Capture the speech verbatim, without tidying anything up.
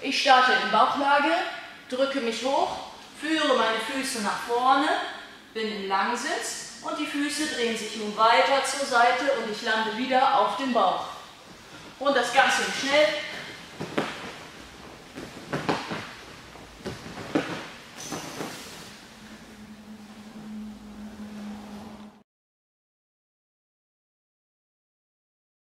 Ich starte in Bauchlage, drücke mich hoch, führe meine Füße nach vorne, bin im Langsitz und die Füße drehen sich nun weiter zur Seite und ich lande wieder auf dem Bauch. Und das Ganze im Schnell.